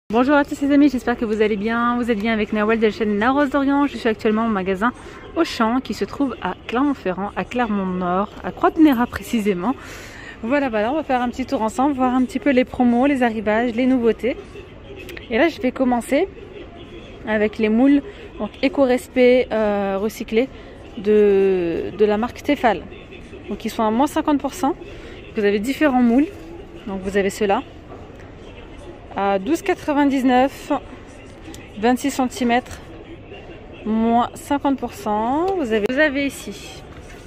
Bonjour à tous les amis, j'espère que vous allez bien. Vous êtes bien avec Nawal de la chaîne La Rose d'Orient. Je suis actuellement au magasin Auchan qui se trouve à Clermont-Ferrand, à Clermont-Nord, à Croix-de-Néra précisément. Voilà, on va faire un petit tour ensemble, voir un petit peu les promos, les arrivages, les nouveautés. Et là, je vais commencer avec les moules donc éco-respect recyclés de la marque Tefal. Donc ils sont à moins 50%. Vous avez différents moules. Donc vous avez ceux-là à 12,99 €, 26 cm, moins 50%. Vous avez ici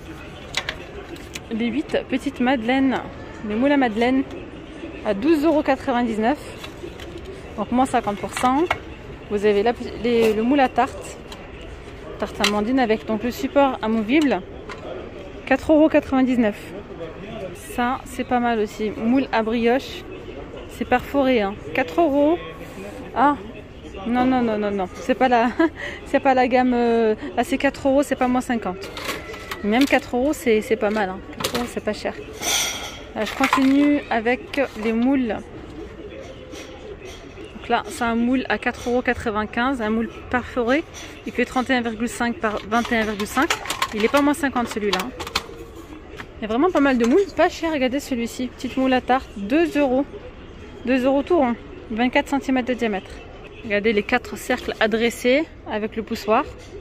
les 8 petites madeleines, les moules à madeleine à 12,99 €, donc moins 50%. Vous avez le moule à tarte amandine avec donc le support amovible, 4,99 €. Ça c'est pas mal aussi. Moule à brioche, c'est perforé, hein. 4 €. Ah non, c'est pas la gamme. Là c'est 4 €, c'est pas moins 50. Même 4 € c'est pas mal, hein. 4 € c'est pas cher. Là, je continue avec les moules. Donc là c'est un moule à 4,95 €, un moule perforé. Il fait 31,5 par 21,5. Il est pas moins 50 celui-là, hein. Il y a vraiment pas mal de moules, pas cher. Regardez celui-ci, petite moule à tarte, 2 €. 2 € tout rond, 24 cm de diamètre. Regardez les 4 cercles adressés avec le poussoir,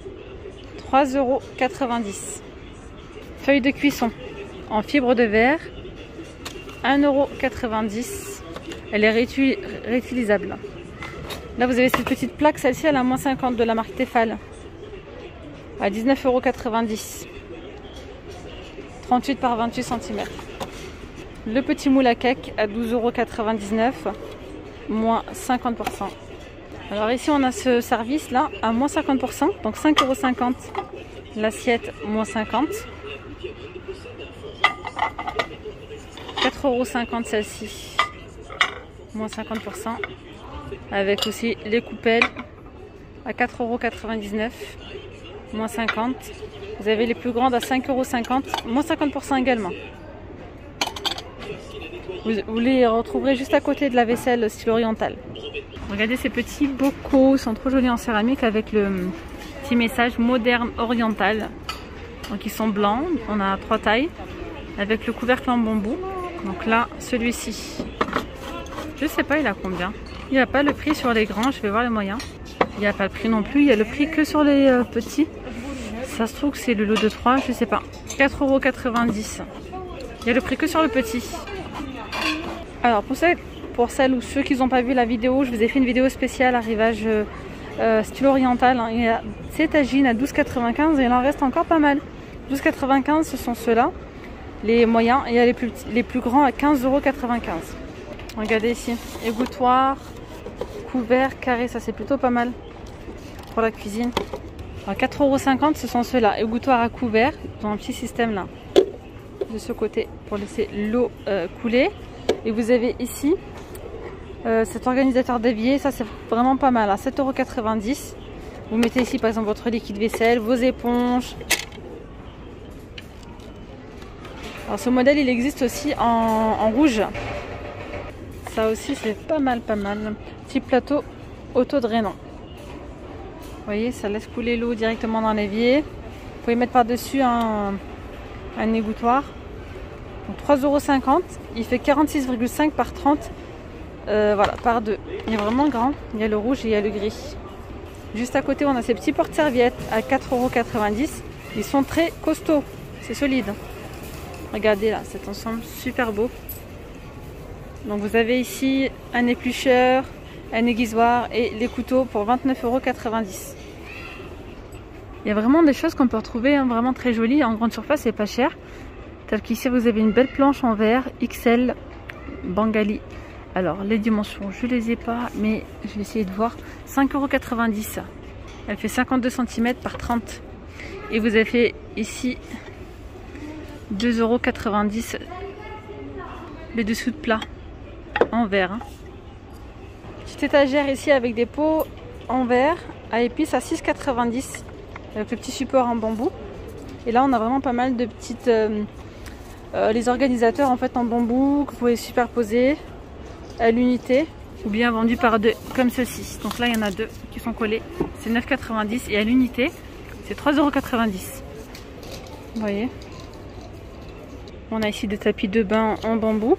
3,90 €. Feuille de cuisson en fibre de verre, 1,90 €. Elle est réutilisable. Là vous avez cette petite plaque, celle-ci elle a moins 50 de la marque Tefal, à 19,90 €. 38 par 28 cm. Le petit moule à cake à 12,99 €, moins 50%. Alors ici on a ce service là à moins 50%, donc 5,50 € l'assiette, moins 50. 4,50 € celle-ci, moins 50%. Avec aussi les coupelles à 4,99 €, moins 50. Vous avez les plus grandes à 5,50 €, moins 50% également. Vous les retrouverez juste à côté de la vaisselle style oriental. Regardez ces petits bocaux, ils sont trop jolis en céramique avec le petit message moderne oriental. Donc ils sont blancs, on a 3 tailles avec le couvercle en bambou. Donc là, celui-ci, je sais pas il a combien. Il n'y a pas le prix sur les grands, je vais voir les moyens. Il n'y a pas le prix non plus, il y a le prix que sur les petits. Ça se trouve que c'est le lot de 3, je sais pas. 4,90 €. Il y a le prix que sur le petit. Alors pour celles ou ceux qui n'ont pas vu la vidéo, je vous ai fait une vidéo spéciale arrivage style oriental, hein. Il y a ces tagines à 12,95 € et il en reste encore pas mal. 12,95 € ce sont ceux-là, les moyens, et il y a les plus grands à 15,95 €. Regardez ici, égouttoir, couvert, carré, ça c'est plutôt pas mal pour la cuisine. À 4,50 € ce sont ceux-là, égouttoir à couvert, ils ont un petit système là, de ce côté, pour laisser l'eau couler. Et vous avez ici cet organisateur d'évier, ça c'est vraiment pas mal, à 7,90 €. Vous mettez ici par exemple votre liquide vaisselle, vos éponges. Alors ce modèle il existe aussi en rouge. Ça aussi c'est pas mal. Petit plateau autodrainant. Vous voyez, ça laisse couler l'eau directement dans l'évier. Vous pouvez mettre par-dessus un égouttoir. Donc 3,50 €, il fait 46,5 par 30, voilà, par 2. Il est vraiment grand, il y a le rouge et il y a le gris. Juste à côté on a ces petits porte-serviettes à 4,90 €. Ils sont très costauds, c'est solide. Regardez là, cet ensemble super beau. Donc vous avez ici un éplucheur, un aiguisoir et les couteaux pour 29,90 €. Il y a vraiment des choses qu'on peut retrouver, hein, vraiment très jolies, en grande surface et pas cher. Tel qu'ici vous avez une belle planche en verre XL Bengali. Alors les dimensions je les ai pas, mais je vais essayer de voir. 5,90 €. Elle fait 52 cm par 30. Et vous avez ici 2,90 € les dessous de plat en verre, hein. Petite étagère ici avec des pots en verre à épices à 6,90 € avec le petit support en bambou. Et là on a vraiment pas mal de petites les organisateurs en fait en bambou que vous pouvez superposer à l'unité. ou bien vendus par deux comme ceci. Donc là il y en a deux qui sont collés, c'est 9,90 et à l'unité c'est 3,90 €. Vous voyez, on a ici des tapis de bain en bambou.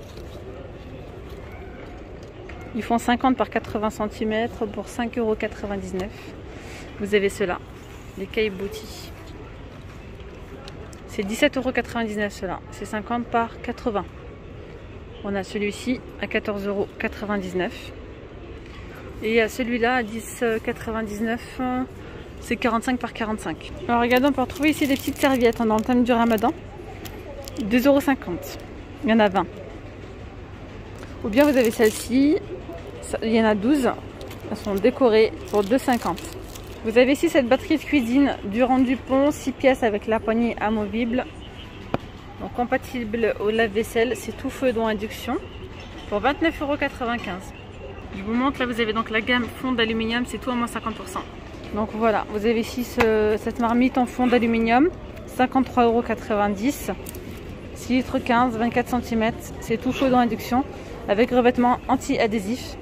Ils font 50 par 80 cm pour 5,99 €. Vous avez ceux-là, les caillebotis. C'est 17,99 € ceux-là. C'est 50 par 80. On a celui-ci à 14,99 €. Et à celui-là à 10,99 €. C'est 45 par 45. Alors regardez, on peut retrouver ici des petites serviettes dans le thème du ramadan. 2,50 €. Il y en a 20. Ou bien vous avez celle-ci. Il y en a 12. Elles sont décorées pour 2,50 €. Vous avez ici cette batterie de cuisine Durand Dupont, 6 pièces avec la poignée amovible. Donc compatible au lave-vaisselle, c'est tout feu dont induction. Pour 29,95 €. Je vous montre, là vous avez donc la gamme fond d'aluminium, c'est tout à moins 50%. Donc voilà, vous avez ici cette marmite en fond d'aluminium, 53,90 €. 6 litres 15, 24 cm, c'est tout chaud dans induction avec revêtement anti-adhésif.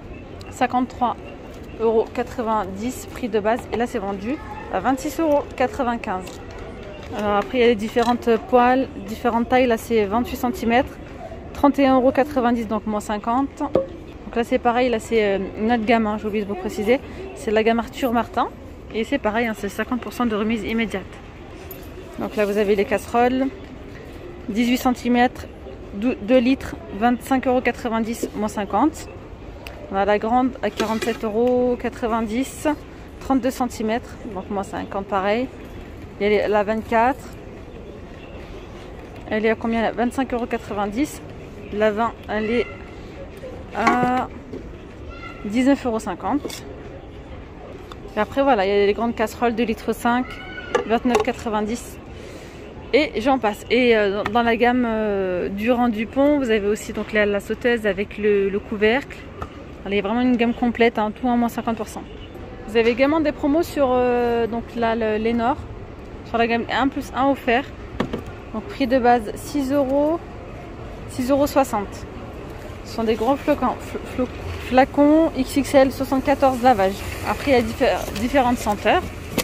53,90 € prix de base et là c'est vendu à 26,95 €. Alors après il y a les différentes poêles, différentes tailles, là c'est 28 cm, 31,90 € donc moins 50. Donc là c'est pareil, là c'est une autre gamme, hein, j'ai oublié de vous préciser, c'est la gamme Arthur Martin et c'est pareil, hein, c'est 50% de remise immédiate. Donc là vous avez les casseroles, 18 cm, 2 litres, 25,90 € moins 50. On a la grande à 47,90 €, 32 cm, donc moins 50 pareil. Il y a la 24, elle est à combien là? 25,90 €. La 20, elle est à 19,50 €. Et après voilà, il y a les grandes casseroles 2 litres 5, 29,90 €. Et j'en passe. Et dans la gamme Durand Dupont, vous avez aussi donc la sauteuse avec le couvercle. Il y a vraiment une gamme complète, hein, tout à moins 50%. Vous avez également des promos sur donc là, l'Enor, sur la gamme 1 plus 1 offert. Donc prix de base 6,60 €. Ce sont des gros flacons XXL 74 lavages. Après il y a différentes senteurs.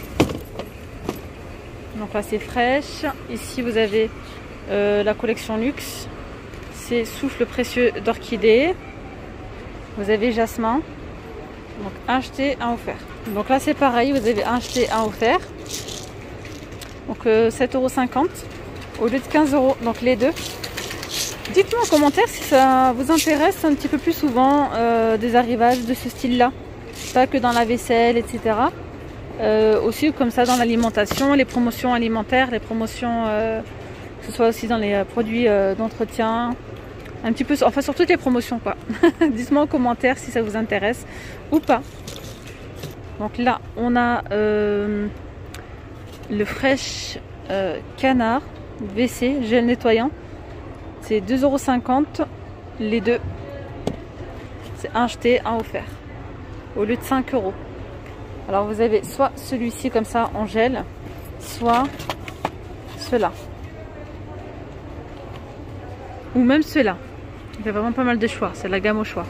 Donc là c'est fraîche. Ici vous avez la collection luxe. C'est souffle précieux d'orchidée. Vous avez jasmin. Donc un acheté, un offert. Donc là c'est pareil, vous avez un acheté, un offert. Donc 7,50 € au lieu de 15 €. Donc les deux. Dites-moi en commentaire si ça vous intéresse un petit peu plus souvent des arrivages de ce style-là. Pas que dans la vaisselle, etc. Aussi comme ça dans l'alimentation, les promotions alimentaires, les promotions, que ce soit aussi dans les produits d'entretien. Un petit peu, enfin sur toutes les promotions quoi. Dites-moi en commentaire si ça vous intéresse ou pas. Donc là on a le Fresh Canard WC gel nettoyant. C'est 2,50 € les deux. C'est un acheté, un offert. Au lieu de 5 €. Alors vous avez soit celui-ci comme ça en gel, soit ceux-là. Ou même ceux-là. Il y a vraiment pas mal de choix, c'est la gamme au choix.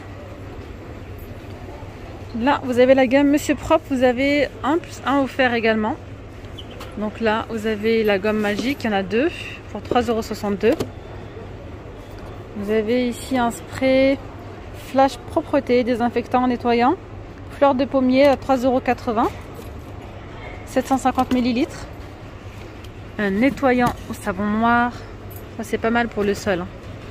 Là vous avez la gamme Monsieur Propre, vous avez 1 plus 1 offert également. Donc là vous avez la gomme magique, il y en a deux pour 3,62 €. Vous avez ici un spray flash propreté désinfectant nettoyant, fleur de pommier à 3,80 €, 750 ml. Un nettoyant au savon noir, ça c'est pas mal pour le sol.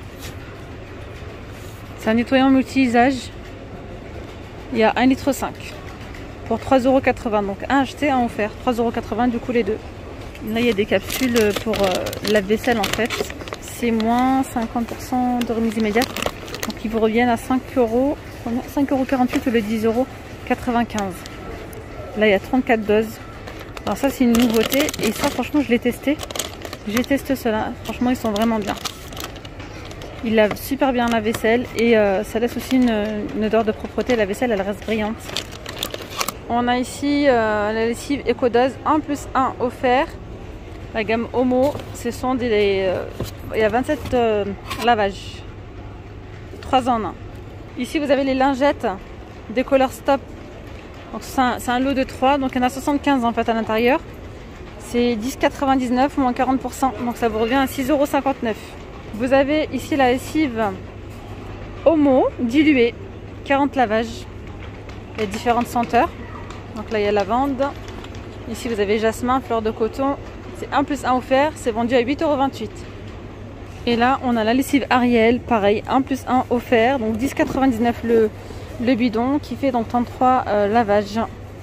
C'est un nettoyant multi-usage. Il y a 1,5 litre pour 3,80 €. Donc un acheté, un offert. 3,80 € du coup les deux. Là il y a des capsules pour la vaisselle en fait. C'est moins 50% de remise immédiate. Donc ils vous reviennent à 5,48 € au lieu de 10,95 €. Là il y a 34 doses. Alors ça c'est une nouveauté. Et ça franchement je l'ai testé. J'ai testé cela. Franchement ils sont vraiment bien. Il lave super bien la vaisselle et ça laisse aussi une odeur de propreté. La vaisselle elle reste brillante. On a ici la lessive EcoDose 1 plus 1 offert. La gamme Homo, ce sont des... il y a 27 lavages. 3 en 1. Ici vous avez les lingettes des Color Stop. C'est un lot de 3, donc il y en a 75 en fait à l'intérieur. C'est 10,99 moins 40%, donc ça vous revient à 6,59 €. Vous avez ici la lessive Omo diluée, 40 lavages. Il y a différentes senteurs. Donc là il y a lavande. Ici vous avez jasmin, fleur de coton. C'est 1 + 1 offert, c'est vendu à 8,28 €. Et là on a la lessive Ariel, pareil, 1 + 1 offert, donc 10,99 € le bidon qui fait donc 33 lavages.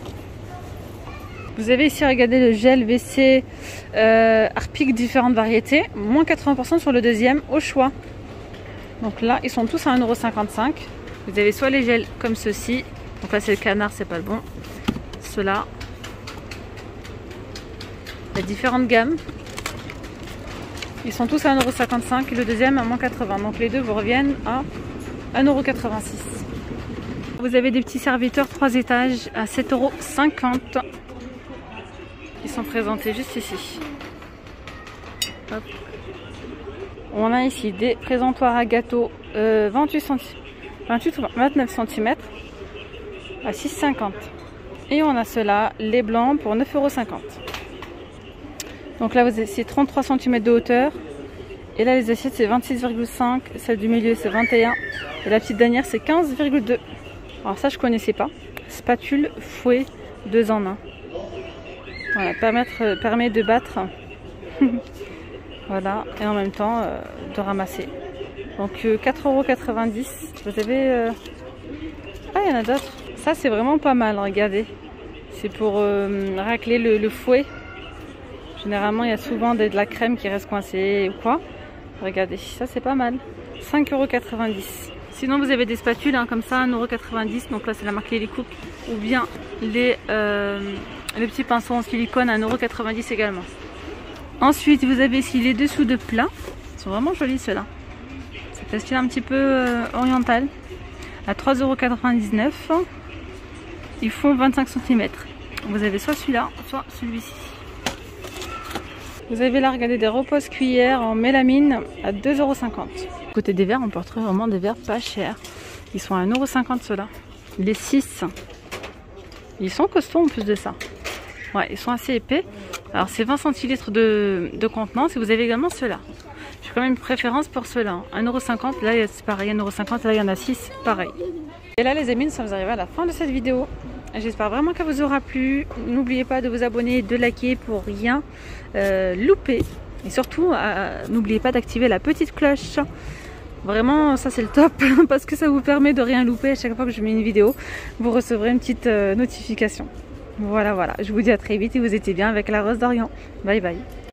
Vous avez ici, regardez, le gel WC Harpic, différentes variétés, moins 80% sur le deuxième au choix. Donc là ils sont tous à 1,55 €. Vous avez soit les gels comme ceci, donc là c'est le canard, c'est pas le bon. Ceux-là, il y a différentes gammes. Ils sont tous à 1,55 € et le deuxième à moins 80 €. Donc les deux vous reviennent à 1,86 €. Vous avez des petits serviteurs 3 étages à 7,50 €. Ils sont présentés juste ici. Hop. On a ici des présentoirs à gâteau 28 ou 29 cm à 6,50 €. Et on a ceux-là, les blancs, pour 9,50 €. Donc là, c'est 33 cm de hauteur. Et là, les assiettes, c'est 26,5. Celle du milieu, c'est 21. Et la petite dernière, c'est 15,2. Alors ça, je connaissais pas. Spatule, fouet, 2 en 1. Voilà, permet de battre. Voilà, et en même temps, de ramasser. Donc 4,90 €. Vous avez... Ah, il y en a d'autres. Ça, c'est vraiment pas mal, regardez. C'est pour racler le fouet. Généralement, il y a souvent de la crème qui reste coincée ou quoi. Regardez, ça c'est pas mal. 5,90 €. Sinon, vous avez des spatules hein, comme ça, 1,90 €. Donc là, c'est la marque Lily Cook. Ou bien les petits pinceaux en silicone à 1,90 € également. Ensuite, vous avez ici les dessous de plat. Ils sont vraiment jolis ceux-là. C'est un style un petit peu oriental. À 3,99 €. Ils font 25 cm. Vous avez soit celui-là, soit celui-ci. Vous avez là, regardez, des repose cuillères en mélamine à 2,50 €. Côté des verres, on peut retrouver vraiment des verres pas chers. Ils sont à 1,50 € ceux-là. Les 6. Ils sont costauds en plus de ça. Ouais, ils sont assez épais. Alors c'est 20 centilitres de contenance et vous avez également ceux-là. J'ai quand même une préférence pour ceux-là. 1,50 €, là c'est pareil, 1,50 €, là il y en a 6, pareil. Et là les amis, nous sommes arrivés à la fin de cette vidéo. J'espère vraiment qu'elle vous aura plu. N'oubliez pas de vous abonner, de liker pour rien louper. Et surtout, n'oubliez pas d'activer la petite cloche. Vraiment, ça c'est le top parce que ça vous permet de rien louper. À chaque fois que je mets une vidéo, vous recevrez une petite notification. Voilà, je vous dis à très vite et vous étiez bien avec la Rose d'Orient. Bye bye.